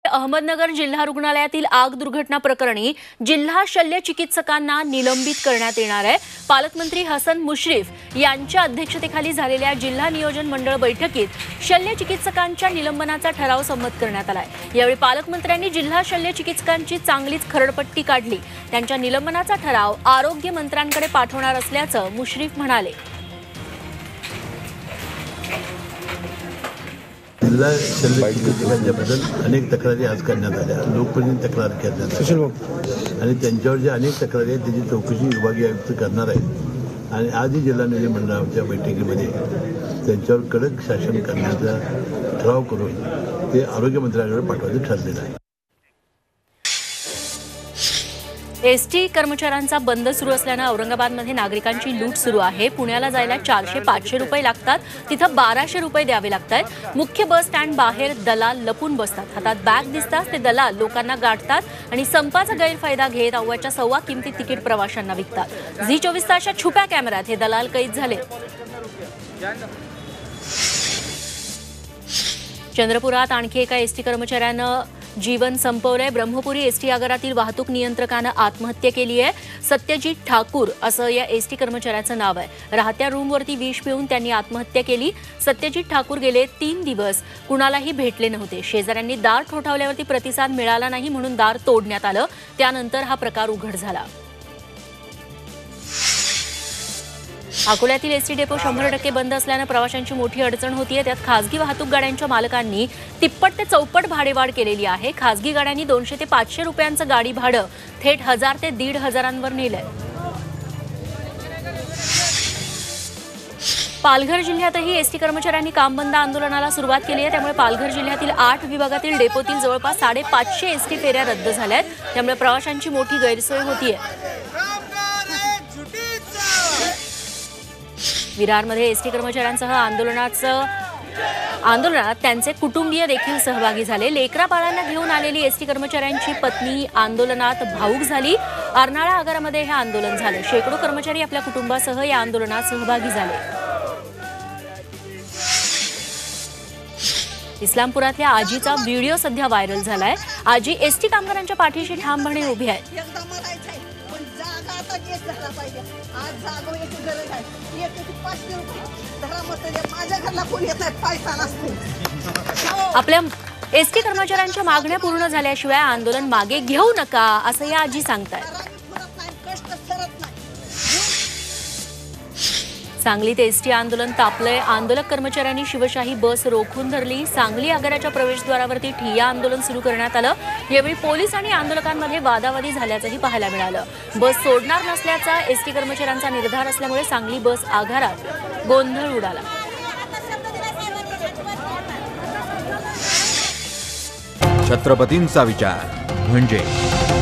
अहमदनगर जिल्हा रुग्णालयातील आग दुर्घटना प्रकरणी जिल्हा शल्य चिकित्सकांना निलंबित करण्यात येणार आहे। पालकमंत्री हसन मुश्रीफ यांच्या अध्यक्षतेखाली झालेल्या जिल्हा नियोजन मंडळ बैठकीत शल्य चिकित्सकांच्या निलंबनाचा ठराव संमत करण्यात आलाय। यावेळी पालकमंत्र्यांनी जिल्हा शल्य चिकित्सकांची चांगलीच खरडपट्टी काढली। त्यांच्या निलंबनाचा ठराव आरोग्य मंत्र्यांकडे पाठवणार असल्याचं मुश्रीफ म्हणाले। जिल्हा शल्य चिकित्सकांच्याबद्दल अनेक तक्रारी आज करण्यात आल्या, लोकप्रतिनिधी तक्रार करण्यात आल्या आणि त्यांच्यावर ज्या अनेक तक्रारी आहेत त्याची चौकशी विभागीय आयुक्त करणार आहेत आणि आजही जिल्हा नियोजन मंडळाच्या बैठकीमध्ये त्यांच्यावर कडक शासन करण्याचा ठराव करून ते आरोग्यमंत्र्यांकडे पाठवायचं ठरलेलं आहे। एसटी कर्मचाऱ्यांचा बंद सुरू असल्याने औरंगाबादमध्ये नागरिकांची लूट सुरू आहे। पुण्याला जायला 400-500 रुपये लागतात, तिथं 1200 रुपये द्यावे लागतात। मुख्य बस स्टँड बाहेर दलाल लपून बसतात, हातात बॅग दिसतात ते दलाल लोकांना गाठतात आणि संपाचा गैरफायदा घेत अव्वाच्या सव्वा किमतीत तिकीट प्रवाशांना विकतात। झी 24 तासच्या छुप्या कॅमेऱ्यात हे दलाल कैद झाले। चंद्रपुरात आणखी एका एसटी कर्मचाऱ्यानं जीवन संपवलंय। ब्रह्मपुरी एसटी आगारातील वाहतूक नियंत्रकानं आत्महत्या केली आहे। सत्यजित ठाकूर असं या एसटी कर्मचाऱ्याचं नाव आहे। राहत्या रूमवरती विष पिऊन त्यांनी आत्महत्या केली। सत्यजित ठाकूर गेले 3 दिवस कुणालाही भेटले नव्हते। शेजाऱ्यांनी दार ठोठावल्यावरती प्रतिसाद मिळाला नाही म्हणून दार तोडण्यात आलं, त्यानंतर हा प्रकार उघड झाला। अकोल्यातील एसटी डेपो 100% बंद असल्याने प्रवाशांची मोठी अडचण होतीये। त्यात खासगी वाहतूक गाड्यांच्या मालकांनी तिप्पट ते चौपट भाडेवाढ केलेली आहे। खासगी गाड्यांनी 200 ते 500 रुपयांचं गाडी भाडं थेट 1000 ते 1500 नेलंय। पालघर जिल्ह्यातही एसटी कर्मचाऱ्यांनी काम बंद आंदोलनाला सुरुवात केली आहे। त्यामुळे पालघर जिल्ह्यातील 8 विभागातील डेपोतील जवळपास 550 एसटी फेऱ्या रद्द झाल्या आहेत। त्यामुळे प्रवाशांची मोठी गैरसोय होतीये। विरारमध्ये एसटी कर्मचाऱ्यांसह आंदोलनात त्यांचे कुटुंबीय देखील सहभागी झाले। लेकराबाळांना घेऊन आलेली एसटी कर्मचाऱ्यांची पत्नी आंदोलनात भावूक झाली। अर्नाळा आगारामध्ये हे आंदोलन झाले। शेकडो कर्मचारी आपल्या कुटुंबासह या आंदोलनात सहभागी झाले। इस्लामपुरातल्या आजीचा व्हिडिओ सध्या व्हायरल झालाय। आजी एसटी कामगारांच्या पाठीशी ठामपणे उभी आहे। आपल्या एसटी कर्मचाऱ्यांच्या मागण्या पूर्ण झाल्याशिवाय आंदोलन मागे घेऊ नका असं या आजी सांगतायत। सांगलीत एसटी आंदोलन तापलंय। आंदोलक कर्मचाऱ्यांनी शिवशाही बस रोखून धरली। सांगली आगाराच्या प्रवेशद्वारावरती ठिय्या आंदोलन सुरू करण्यात आलं। यावेळी पोलीस आणि आंदोलकांमध्ये वादावादी झाल्याचंही पाहायला मिळालं। बस सोडणार नसल्याचा एसटी कर्मचाऱ्यांचा निर्धार असल्यामुळे सांगली बस आगारात गोंधळ उडाला। छत्रपतींचा विचार म्हणजे